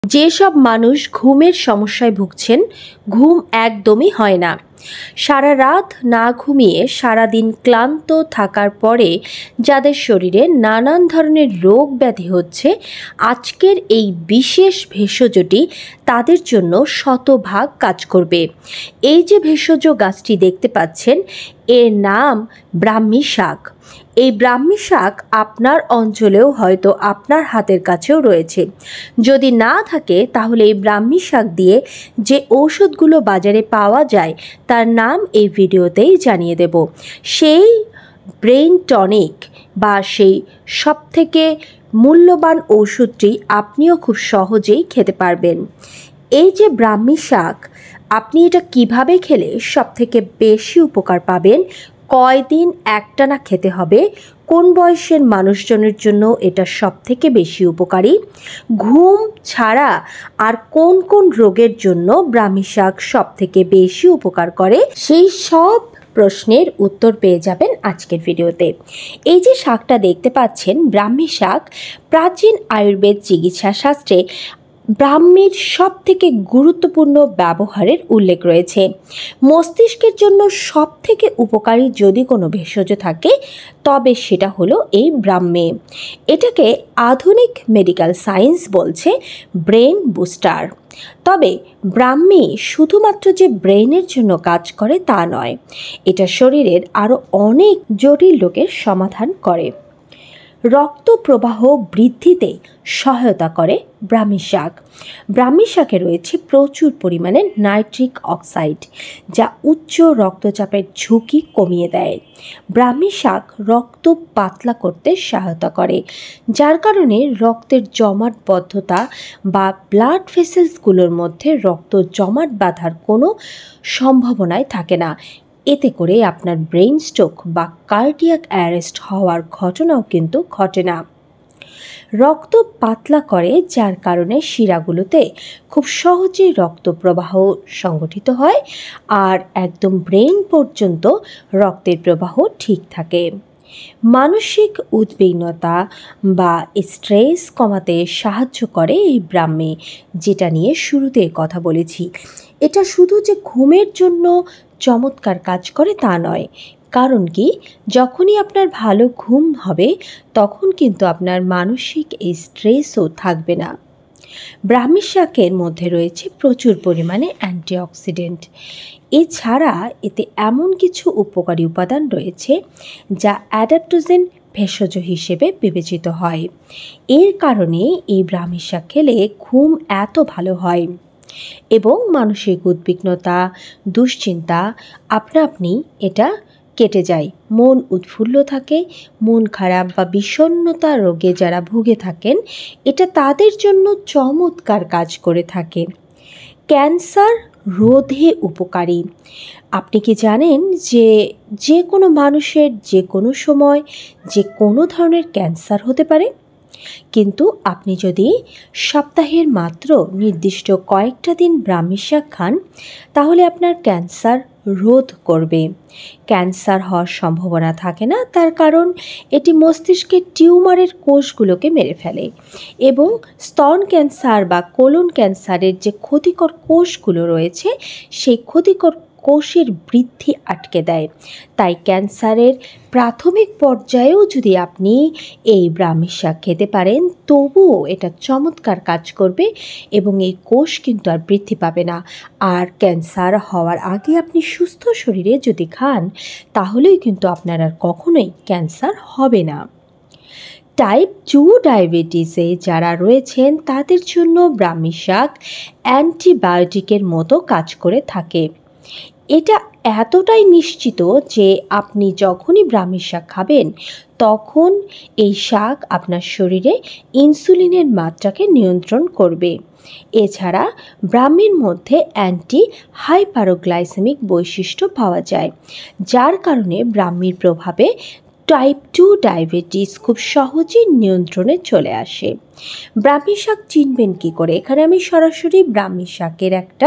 যেসব মানুষ ঘুমের সমস্যায় ভুগছেন, ঘুম একদমই হয় না, সারা রাত না ঘুমিয়ে সারাদিন ক্লান্ত থাকার পরে যাদের শরীরে নানান ধরনের রোগ ব্যাধি হচ্ছে, আজকের এই বিশেষ ভেষজটি তাদের জন্য শতভাগ কাজ করবে। এই যে ভেষজ গাছটি দেখতে পাচ্ছেন, এর নাম ব্রাহ্মী শাক। এই ব্রাহ্মী শাক আপনার অঞ্চলেও হয়তো আপনার হাতের কাছেও রয়েছে। যদি না থাকে তাহলে এই ব্রাহ্মী শাক দিয়ে যে ঔষধগুলো বাজারে পাওয়া যায় তার নাম এই ভিডিওতেই জানিয়ে দেব। সেই ব্রেইন টনিক বা সেই সবথেকে মূল্যবান ওষুধটি আপনিও খুব সহজেই খেতে পারবেন। এই যে ব্রাহ্মী শাক, আপনি এটা কিভাবে খেলে সবথেকে বেশি উপকার পাবেন, কয়দিন একটানা খেতে হবে, কোন বয়সের মানুষজনের জন্য এটা সবথেকে বেশি উপকারী, ঘুম ছাড়া আর কোন কোন রোগের জন্য ব্রাহ্মী শাক সবথেকে বেশি উপকার করে, সেই সব প্রশ্নের উত্তর পেয়ে যাবেন আজকের ভিডিওতে। এই যে শাকটা দেখতে পাচ্ছেন, ব্রাহ্মী শাক, প্রাচীন আয়ুর্বেদ চিকিৎসা শাস্ত্রে ব্রাহ্মীর সব থেকে গুরুত্বপূর্ণ ব্যবহারের উল্লেখ রয়েছে। মস্তিষ্কের জন্য সব থেকে উপকারী যদি কোনো ভেষজ থাকে তবে সেটা হলো এই ব্রাহ্মী। এটাকে আধুনিক মেডিকেল সায়েন্স বলছে ব্রেন বুস্টার। তবে ব্রাহ্মী শুধুমাত্র যে ব্রেনের জন্য কাজ করে তা নয়, এটা শরীরের আরও অনেক জটিল রোগের সমাধান করে। রক্ত প্রবাহ বৃদ্ধিতে সহায়তা করে ব্রাহ্মী শাক। ব্রাহ্মী শাকে রয়েছে প্রচুর পরিমাণে নাইট্রিক অক্সাইড, যা উচ্চ রক্তচাপের ঝুঁকি কমিয়ে দেয়। ব্রাহ্মী শাক রক্ত পাতলা করতে সহায়তা করে, যার কারণে রক্তের জমাটবদ্ধতা বা ব্লাড ভেসেলসগুলোর মধ্যে রক্ত জমাট বাঁধার কোনো সম্ভাবনাই থাকে না। এতে করে আপনার ব্রেইন স্ট্রোক বা কার্ডিয়াক অ্যারেস্ট হওয়ার ঘটনাও কিন্তু ঘটে না। রক্ত পাতলা করে, যার কারণে শিরাগুলোতে খুব সহজেই রক্ত প্রবাহ সংগঠিত হয় আর একদম ব্রেন পর্যন্ত রক্তের প্রবাহ ঠিক থাকে। মানসিক উদ্বিগ্নতা বা স্ট্রেস কমাতে সাহায্য করে এই ব্রাহ্মী, যেটা নিয়ে শুরুতে কথা বলেছি। এটা শুধু যে ঘুমের জন্য চমৎকার কাজ করে তা নয়, কারণ কি, যখনই আপনার ভালো ঘুম হবে তখন কিন্তু আপনার মানসিক এই স্ট্রেসও থাকবে না। ব্রাহ্মী শাকের মধ্যে রয়েছে প্রচুর পরিমাণে অ্যান্টিঅক্সিডেন্ট। এছাড়া এতে এমন কিছু উপকারী উপাদান রয়েছে যা অ্যাডাপ্টোজেন ভেষজ হিসেবে বিবেচিত হয়। এর কারণে এই ব্রাহ্মী শাক খেলে ঘুম এত ভালো হয় এবং মানসিক উদ্বিগ্নতা, দুশ্চিন্তা আপনা আপনি এটা কেটে যায়। মন উৎফুল্ল থাকে। মন খারাপ বা বিষণ্ণতা রোগে যারা ভুগে থাকেন, এটা তাদের জন্য চমৎকার কাজ করে থাকে। ক্যান্সার রোধে উপকারী। আপনি কি জানেন যে যে কোনো মানুষের যে কোনো সময় যে কোনো ধরনের ক্যান্সার হতে পারে, কিন্তু আপনি যদি সপ্তাহের মাত্র নির্দিষ্ট কয়েকটা দিন ব্রাহ্মী শাক খান তাহলে আপনার ক্যান্সার রোধ করবে। ক্যান্সার হওয়ার সম্ভাবনা থাকে না, তার কারণ এটি মস্তিষ্কের টিউমারের কোষগুলোকে মেরে ফেলে এবং স্তন ক্যান্সার বা কোলন ক্যান্সারের যে ক্ষতিকর কোষগুলো রয়েছে সেই ক্ষতিকর কোষের বৃদ্ধি আটকে দেয়। তাই ক্যান্সারের প্রাথমিক পর্যায়েও যদি আপনি এই ব্রাহ্মী শাক খেতে পারেন তবুও এটা চমৎকার কাজ করবে এবং এই কোষ কিন্তু আর বৃদ্ধি পাবে না। আর ক্যান্সার হওয়ার আগে আপনি সুস্থ শরীরে যদি খান তাহলেই কিন্তু আপনার আর কখনোই ক্যান্সার হবে না। টাইপ 2 ডায়াবেটিসে যারা রয়েছেন তাদের জন্য ব্রাহ্মী শাক অ্যান্টিবায়োটিকের মতো কাজ করে থাকে। এটা এতটাই নিশ্চিত যে আপনি যখনই ব্রাহ্মী শাক খাবেন তখন এই শাক আপনার শরীরে ইনসুলিনের মাত্রাকে নিয়ন্ত্রণ করবে। এছাড়া ব্রাহ্মীর মধ্যে অ্যান্টি হাইপারোগ্লাইসেমিক বৈশিষ্ট্য পাওয়া যায়, যার কারণে ব্রাহ্মীর প্রভাবে টাইপ 2 ডায়াবেটিস খুব সহজেই নিয়ন্ত্রণে চলে আসে। ব্রাহ্মী শাক চিনবেন কী করে? এখানে আমি সরাসরি ব্রাহ্মী শাকের একটা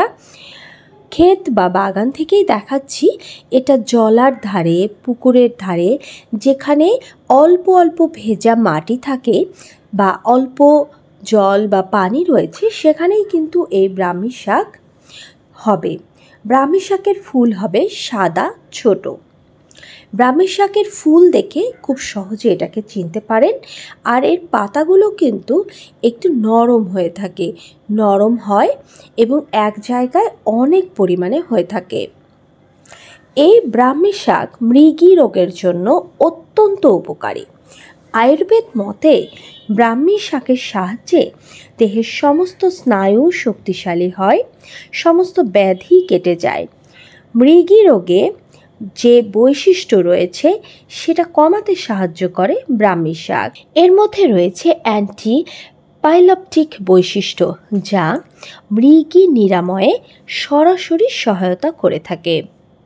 ক্ষেত বা বাগান থেকেই দেখাচ্ছি। এটা জলার ধারে, পুকুরের ধারে, যেখানে অল্প অল্প ভেজা মাটি থাকে বা অল্প জল বা পানি রয়েছে সেখানেই কিন্তু এই ব্রাহ্মী শাক হবে। ব্রাহ্মী শাকের ফুল হবে সাদা ছোট। ব্রাহ্মী শাকের ফুল দেখে খুব সহজে এটাকে চিনতে পারেন। আর এর পাতাগুলো কিন্তু একটু নরম হয়ে থাকে, নরম হয় এবং এক জায়গায় অনেক পরিমাণে হয়ে থাকে। এই ব্রাহ্মী শাক মৃগী রোগের জন্য অত্যন্ত উপকারী। আয়ুর্বেদ মতে ব্রাহ্মী শাকের সাহায্যে দেহের সমস্ত স্নায়ু শক্তিশালী হয়, সমস্ত ব্যাধি কেটে যায়। মৃগী রোগে যে বৈশিষ্ট্য রয়েছে সেটা কমাতে সাহায্য করে ব্রাহ্মী শাক। এর মধ্যে রয়েছে অ্যান্টি পাইলেপ্টিক বৈশিষ্ট্য, যা মৃগী নিরাময়ে সরাসরি সহায়তা করে থাকে।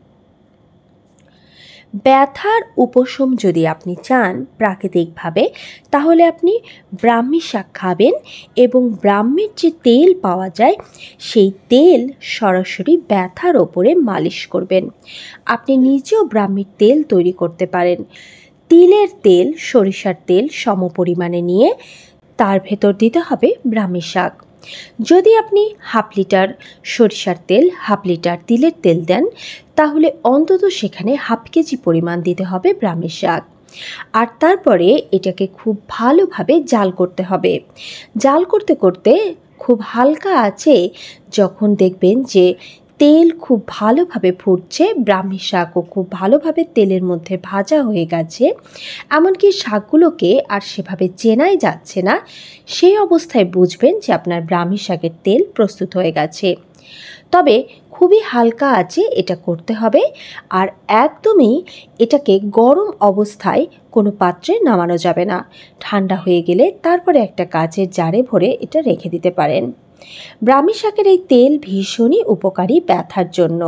ব্যথার উপশম যদি আপনি চান প্রাকৃতিকভাবে, তাহলে আপনি ব্রাহ্মী শাক খাবেন এবং ব্রাহ্মীর যে তেল পাওয়া যায় সেই তেল সরাসরি ব্যথার ওপরে মালিশ করবেন। আপনি নিজেও ব্রাহ্মীর তেল তৈরি করতে পারেন। তিলের তেল, সরিষার তেল সমপরিমাণে নিয়ে তার ভেতর দিতে হবে ব্রাহ্মী শাক। যদি আপনি হাফ লিটার সরিষার তেল, হাফ লিটার তিলের তেল দেন, তাহলে অন্তত সেখানে হাফ কেজি পরিমাণ দিতে হবে ব্রাহ্মী শাক। আর তারপরে এটাকে খুব ভালোভাবে জাল করতে হবে। জাল করতে করতে খুব হালকা আঁচে যখন দেখবেন যে তেল খুব ভালোভাবে ফুটছে, ব্রাহ্মী শাকও খুব ভালোভাবে তেলের মধ্যে ভাজা হয়ে গেছে, এমনকি শাকগুলোকে আর সেভাবে চেনাই যাচ্ছে না, সেই অবস্থায় বুঝবেন যে আপনার ব্রাহ্মী শাকের তেল প্রস্তুত হয়ে গেছে। তবে খুবই হালকা আঁচে এটা করতে হবে। আর একদমই এটাকে গরম অবস্থায় কোনো পাত্রে নামানো যাবে না। ঠান্ডা হয়ে গেলে তারপরে একটা কাচের জারে ভরে এটা রেখে দিতে পারেন। ব্রাহ্মী শাকের এই তেল ভীষণই উপকারী ব্যথার জন্য।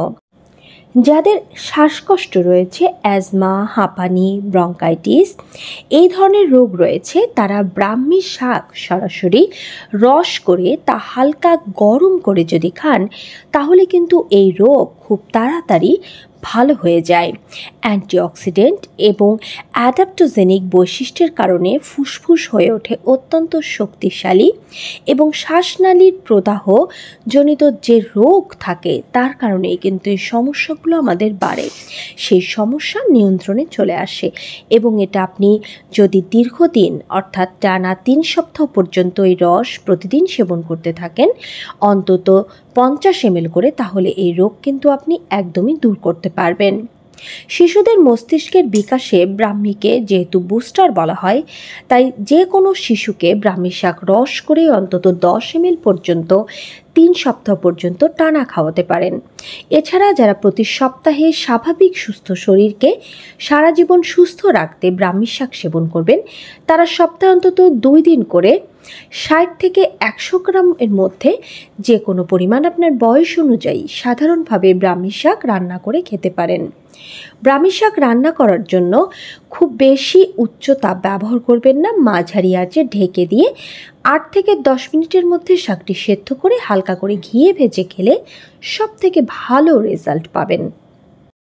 যাদের শ্বাসকষ্ট রয়েছে, অ্যাজমা, হাঁপানি, ব্রঙ্কাইটিস এই ধরনের রোগ রয়েছে, তারা ব্রাহ্মী শাক সরাসরি রস করে তা হালকা গরম করে যদি খান, তাহলে কিন্তু এই রোগ খুব তাড়াতাড়ি ভালো হয়ে যায়। অ্যান্টিঅক্সিডেন্ট এবং অ্যাডাপ্টোজেনিক বৈশিষ্ট্যের কারণে ফুসফুস হয়ে ওঠে অত্যন্ত শক্তিশালী এবং শ্বাসনালীর প্রদাহ জনিত যে রোগ থাকে তার কারণেই কিন্তু এই সমস্যাগুলো আমাদের বাড়ে। সেই সমস্যা নিয়ন্ত্রণে চলে আসে এবং এটা আপনি যদি দীর্ঘদিন অর্থাৎ টানা 3 সপ্তাহ পর্যন্ত এই রস প্রতিদিন সেবন করতে থাকেন, অন্তত 50 ml করে, তাহলে এই রোগ কিন্তু আপনি একদমই দূর করতে পারবেন। শিশুদের মস্তিষ্কের বিকাশে ব্রাহ্মীকে যেহেতু বুস্টার বলা হয়, তাই যে কোনো শিশুকে ব্রাহ্মী শাক রস করে অন্তত 10 ml পর্যন্ত 3 সপ্তাহ পর্যন্ত টানা খাওয়াতে পারেন। এছাড়া যারা প্রতি সপ্তাহে স্বাভাবিক সুস্থ শরীরকে সারা জীবন সুস্থ রাখতে ব্রাহ্মী শাক সেবন করবেন, তারা সপ্তাহে অন্তত 2 দিন করে 60 থেকে 100 গ্রাম এর মধ্যে যে কোনো পরিমাণ আপনার বয়স অনুযায়ী সাধারণভাবে ব্রাহ্মী শাক রান্না করে খেতে পারেন। ব্রাহ্মী শাক রান্না করার জন্য খুব বেশি উচ্চ তাপ ব্যবহার করবেন না। মাঝারি আঁচে ঢেকে দিয়ে 8 থেকে 10 মিনিটের মধ্যে শাকটি সেদ্ধ করে হালকা করে ঘিয়ে ভেজে খেলে সব থেকে ভালো রেজাল্ট পাবেন।